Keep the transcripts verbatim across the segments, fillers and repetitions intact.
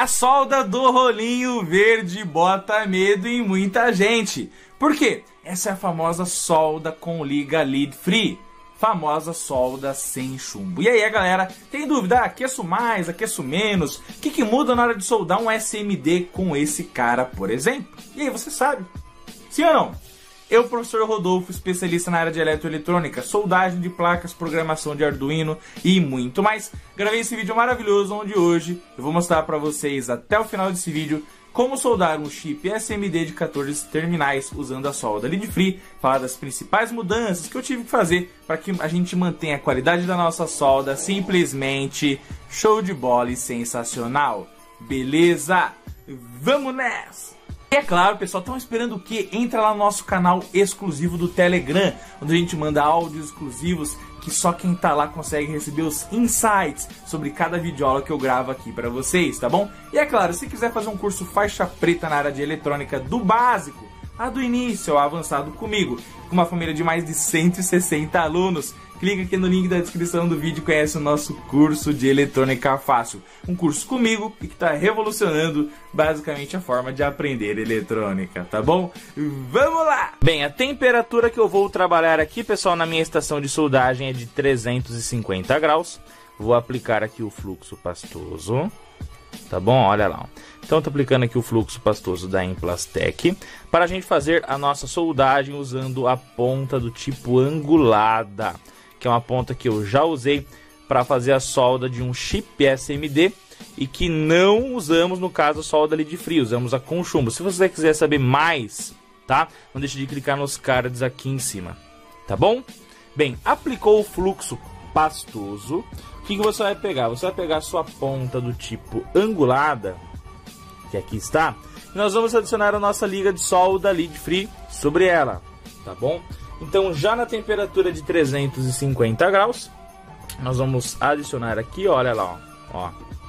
A solda do rolinho verde bota medo em muita gente. Por quê? Essa é a famosa solda com liga lead free. Famosa solda sem chumbo. E aí, galera, tem dúvida? Ah, aqueço mais, aqueço menos? O que, que muda na hora de soldar um S M D com esse cara, por exemplo? E aí, você sabe? Sim ou não? Eu, professor Rodolfo, especialista na área de eletroeletrônica, soldagem de placas, programação de Arduino e muito mais. Gravei esse vídeo maravilhoso onde hoje eu vou mostrar para vocês até o final desse vídeo como soldar um chip S M D de quatorze terminais usando a solda lead free, falar das principais mudanças que eu tive que fazer para que a gente mantenha a qualidade da nossa solda simplesmente show de bola e sensacional. Beleza? Vamos nessa! E é claro, pessoal, estão esperando o quê? Entra lá no nosso canal exclusivo do Telegram, onde a gente manda áudios exclusivos que só quem tá lá consegue receber os insights sobre cada videoaula que eu gravo aqui pra vocês, tá bom? E é claro, se quiser fazer um curso faixa preta na área de eletrônica do básico, a do início ao avançado comigo, com uma família de mais de cento e sessenta alunos, clica aqui no link da descrição do vídeo e conhece o nosso curso de eletrônica fácil. Um curso comigo e que está revolucionando basicamente a forma de aprender eletrônica, tá bom? Vamos lá! Bem, a temperatura que eu vou trabalhar aqui, pessoal, na minha estação de soldagem é de trezentos e cinquenta graus. Vou aplicar aqui o fluxo pastoso. Tá bom? Olha lá. Então, estou aplicando aqui o fluxo pastoso da Implastec para a gente fazer a nossa soldagem usando a ponta do tipo angulada, que é uma ponta que eu já usei para fazer a solda de um chip S M D e que não usamos, no caso, a solda lead free, usamos a com chumbo. Se você quiser saber mais, tá? Não deixe de clicar nos cards aqui em cima, tá bom? Bem, aplicou o fluxo pastoso. O que, que você vai pegar? Você vai pegar a sua ponta do tipo angulada, que aqui está, e nós vamos adicionar a nossa liga de solda lead free sobre ela, tá bom? Então, já na temperatura de trezentos e cinquenta graus, nós vamos adicionar aqui, olha lá, ó, ó.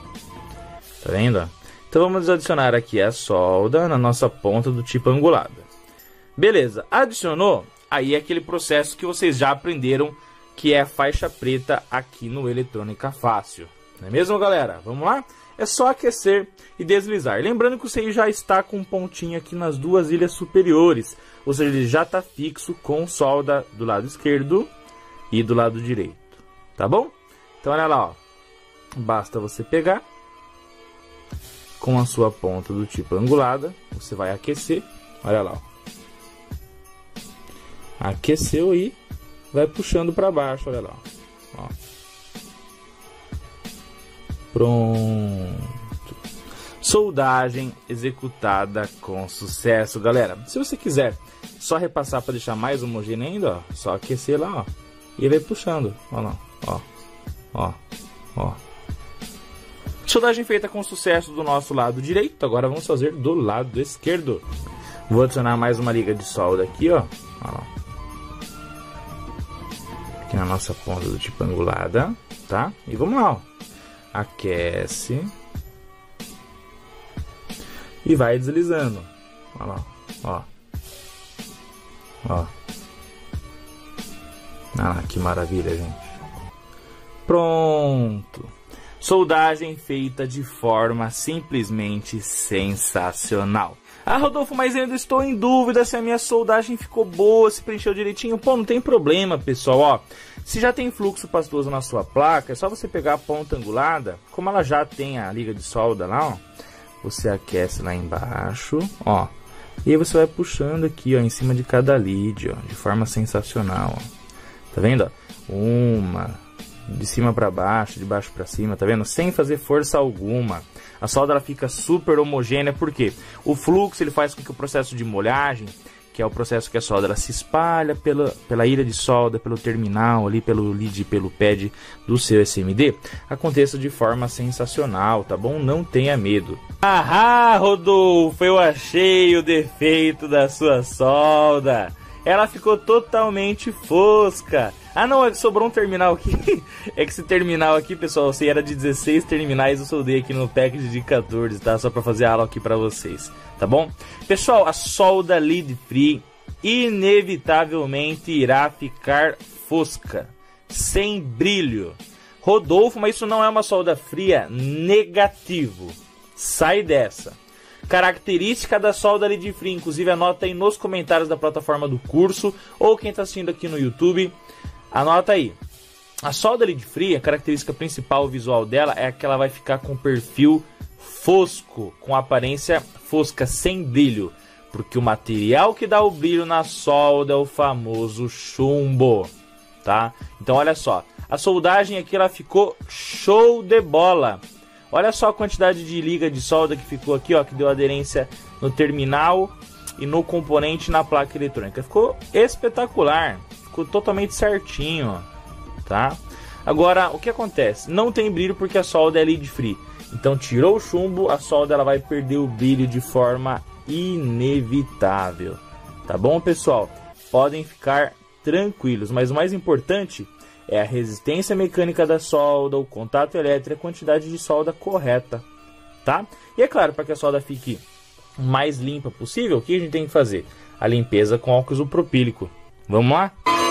Tá vendo? Então, vamos adicionar aqui a solda na nossa ponta do tipo angulada. Beleza, adicionou, aí é aquele processo que vocês já aprenderam, que é a faixa preta aqui no Eletrônica Fácil. Não é mesmo, galera? Vamos lá? É só aquecer e deslizar. Lembrando que você já está com um pontinho aqui nas duas ilhas superiores. Ou seja, ele já está fixo com solda do lado esquerdo e do lado direito. Tá bom? Então, olha lá, ó. Basta você pegar com a sua ponta do tipo angulada. Você vai aquecer. Olha lá, ó. Aqueceu e vai puxando para baixo, olha lá, ó. Pronto. Soldagem executada com sucesso, galera. Se você quiser só repassar para deixar mais homogêneo ainda, ó, só aquecer lá, ó, e vai puxando, ó lá, ó, ó, ó. Soldagem feita com sucesso do nosso lado direito. Agora vamos fazer do lado esquerdo. Vou adicionar mais uma liga de solda aqui, ó, ó lá. Na nossa ponta do tipo angulada, tá? E vamos lá, ó. Aquece e vai deslizando. Olha lá, ó, ó. Ah, que maravilha, gente. Pronto. Soldagem feita de forma simplesmente sensacional. Ah, Rodolfo, mas eu ainda estou em dúvida se a minha soldagem ficou boa, se preencheu direitinho. Pô, não tem problema, pessoal, ó. Se já tem fluxo pastoso na sua placa, é só você pegar a ponta angulada, como ela já tem a liga de solda lá, ó. Você aquece lá embaixo, ó. E aí você vai puxando aqui, ó, em cima de cada lead, ó, de forma sensacional, ó. Tá vendo, ó? Uma, de cima para baixo, de baixo para cima, tá vendo? Sem fazer força alguma. A solda ela fica super homogênea, porque o fluxo ele faz com que o processo de molhagem, que é o processo que a solda ela se espalha pela, pela ilha de solda, pelo terminal ali, pelo lead, pelo pad do seu S M D, aconteça de forma sensacional, tá bom? Não tenha medo. Ah, Rodolfo, eu achei o defeito da sua solda. Ela ficou totalmente fosca. Ah não, sobrou um terminal aqui. É que esse terminal aqui, pessoal, se era de dezesseis terminais, eu soldei aqui no package de quatorze, tá? Só pra fazer a aula aqui pra vocês, tá bom? Pessoal, a solda lead free inevitavelmente irá ficar fosca, sem brilho. Rodolfo, mas isso não é uma solda fria? Negativo. sai dessa. Característica da solda lead free, inclusive anota aí nos comentários da plataforma do curso, ou quem está assistindo aqui no YouTube, anota aí. A solda lead free, a característica principal visual dela é que ela vai ficar com perfil fosco, com aparência fosca, sem brilho, porque o material que dá o brilho na solda é o famoso chumbo, tá? Então olha só, a soldagem aqui ela ficou show de bola. Olha só a quantidade de liga de solda que ficou aqui, ó, que deu aderência no terminal e no componente na placa eletrônica. Ficou espetacular, ficou totalmente certinho, ó, tá? Agora, o que acontece? Não tem brilho porque a solda é lead free. Então, tirou o chumbo, a solda ela vai perder o brilho de forma inevitável. Tá bom, pessoal? Podem ficar tranquilos, mas o mais importante é a resistência mecânica da solda, o contato elétrico e a quantidade de solda correta, tá? E é claro, para que a solda fique mais limpa possível, o que a gente tem que fazer? A limpeza com álcool isopropílico. Vamos lá?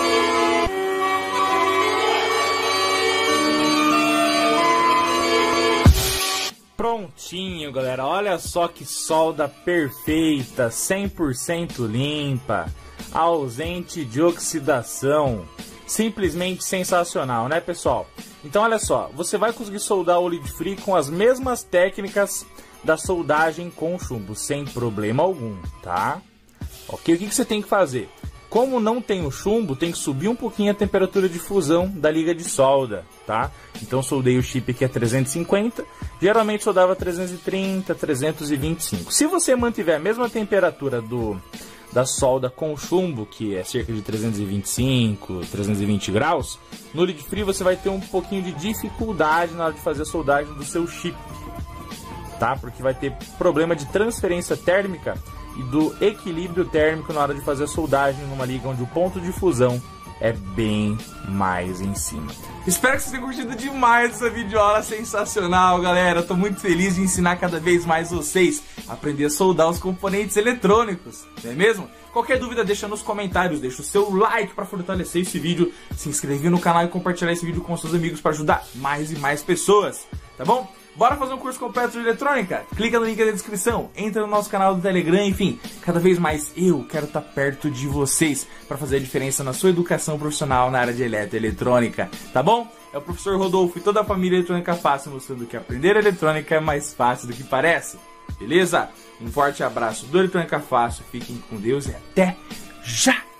Prontinho, galera. Olha só que solda perfeita, cem por cento limpa, ausente de oxidação. Simplesmente sensacional, né, pessoal? Então, olha só, você vai conseguir soldar o lead free com as mesmas técnicas da soldagem com chumbo, sem problema algum, tá? Ok, o que, que você tem que fazer? Como não tem o chumbo, tem que subir um pouquinho a temperatura de fusão da liga de solda, tá? Então, soldei o chip aqui a trezentos e cinquenta, geralmente soldava trezentos e trinta, trezentos e vinte e cinco. Se você mantiver a mesma temperatura do... da solda com chumbo, que é cerca de trezentos e vinte e cinco, trezentos e vinte graus, no lead free você vai ter um pouquinho de dificuldade na hora de fazer a soldagem do seu chip, tá? Porque vai ter problema de transferência térmica e do equilíbrio térmico na hora de fazer a soldagem numa liga onde o ponto de fusão é bem mais em cima. Espero que vocês tenham curtido demais essa videoaula sensacional, galera. Eu tô muito feliz de ensinar cada vez mais vocês a aprender a soldar os componentes eletrônicos, não é mesmo? Qualquer dúvida deixa nos comentários, deixa o seu like para fortalecer esse vídeo, se inscrever no canal e compartilhar esse vídeo com seus amigos para ajudar mais e mais pessoas, tá bom? Bora fazer um curso completo de eletrônica? Clica no link da descrição, entra no nosso canal do Telegram, enfim, cada vez mais eu quero estar perto de vocês para fazer a diferença na sua educação profissional na área de eletroeletrônica, tá bom? É o professor Rodolfo e toda a família Eletrônica Fácil mostrando que aprender eletrônica é mais fácil do que parece, beleza? Um forte abraço do Eletrônica Fácil, fiquem com Deus e até já!